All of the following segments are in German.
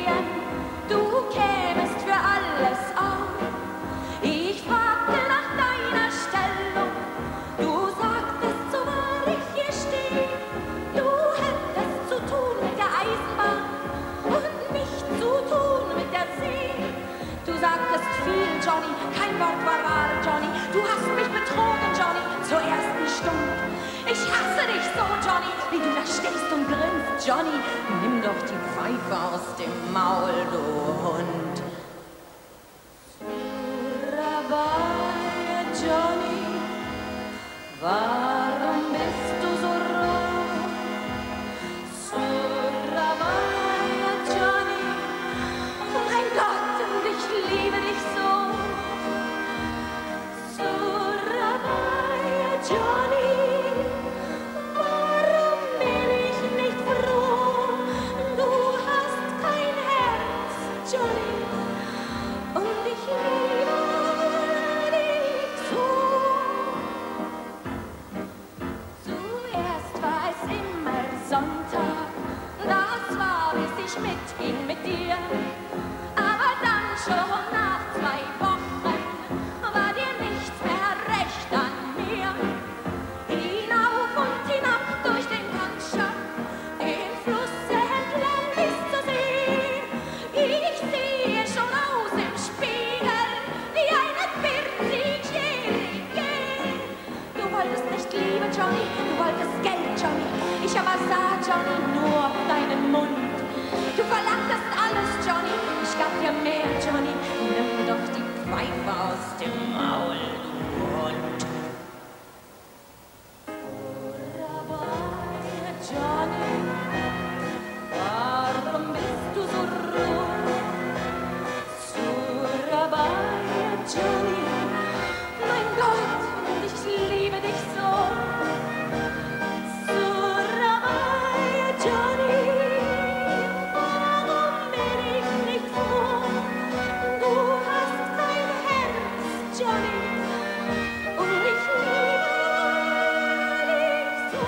sehen, du kämest für alles auf. Ich fragte nach deiner Stellung, du sagtest, so wahr ich hier stehe, du hättest zu tun mit der Eisenbahn und nicht zu tun mit der See. Du sagtest viel, Johnny, kein Wort war wahr, Johnny, du hast mich betrogen, Johnny, zur ersten Stunde. Ich hasse dich so, Johnny, wie du da stehst und grinst, Johnny. Nimm doch die Pfeife aus dem Maul, du Hund. Surabaya, Johnny, warum bist du so roh? Surabaya, Johnny, mein Gott, und ich liebe dich so. Surabaya, Johnny, Johnny, und ich liebe dich so. Zuerst war es immer Sonntag, das war, bis ich mitging mit dir. Aber dann schon nach 2 Wochen war dir nichts mehr recht an mir. Hinauf und hinab durch den Kantschaft, den Fluss entlang bis zur See. Ich sehe schon aus im Spiegel, wie eine 40-Jährige. Du wolltest nicht Liebe, Johnny, du wolltest Geld, Johnny. Ich aber sah, Johnny, nur auf deinen Mund. Du verlangtest alles, Johnny, ich gab dir mehr, Johnny. Nimm doch die Pfeife aus dem Maul, du Hund. Surabaya, Johnny, warum bist du so roh? Surabaya, Johnny, mein Gott, und ich liebe dich so. Surabaya, Johnny, warum bin ich nicht froh? Du hast kein Herz, Johnny, und ich liebe dich so.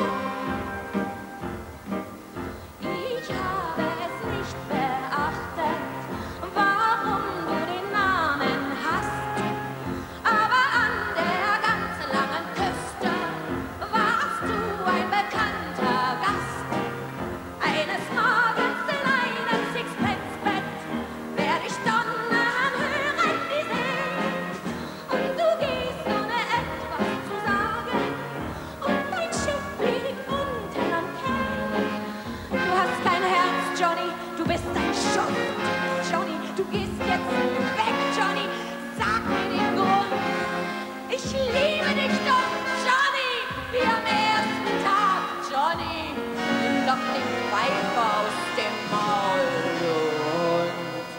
Ich habe es nicht beachtet, warum du den Namen hast, aber an der ganz langen Küste warst du ein bekannter Gast. Eines Morgens in einem Sixpence-Bett werd ich donnern hören die See, und du gehst ohne etwas zu sagen, und dein Schiff liegt unten am Quai. Du hast kein Herz, Johnny, du bist ein Schuft. Johnny, du gehst jetzt weg, Johnny, sag mir den Grund. Ich liebe dich doch, Johnny, wie am ersten Tag, Johnny. Nimm doch die Pfeife aus dem Maul, du Hund.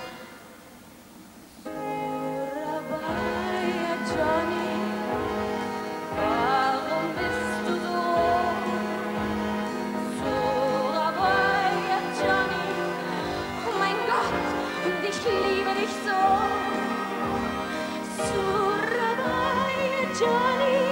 Surabaya, Johnny, warum bist du so roh? Surabaya, Johnny, oh mein Gott, und ich liebe dich so. Surabaya, Johnny,